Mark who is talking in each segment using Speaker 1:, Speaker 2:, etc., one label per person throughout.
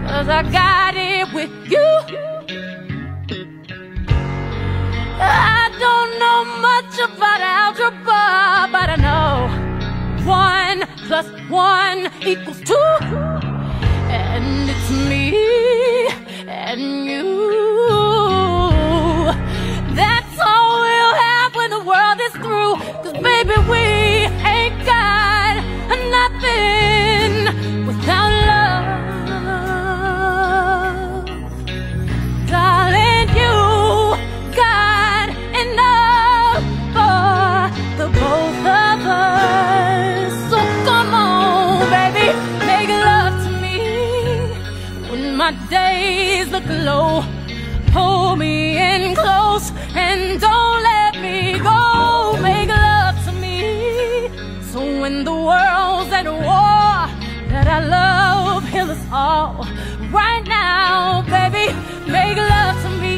Speaker 1: 'cause I got it with you. I don't know much about algebra, but I know 1 plus 1 equals 2. And it's me and you. That's all we'll have when the world is through. 'Cause baby, we ain't got nothing without love. Darling, you got enough for the both of us. So come on, baby, make love to me when my days look low. Hold me in close and don't let me go. Make love to me so when the world's at war, that our love heal us all. Right now, baby, make love to me.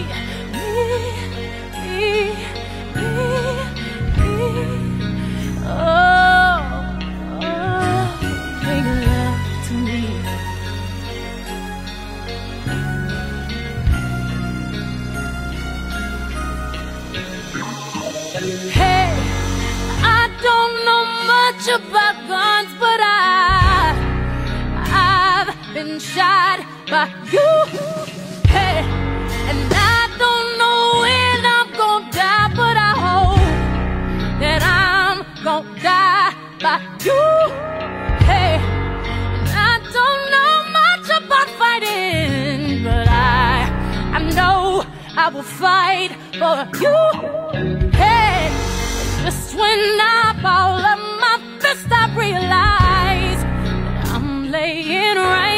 Speaker 1: Oh, make love to me. Hey, I don't know much about guns, but I've been shot by you. Hey, and I don't know when I'm gonna die, but I hope that I'm gonna die by you. Hey, and I don't know much about fighting, but I know I will fight for you. Hey, just when I ball up my fist, I realize that I'm laying right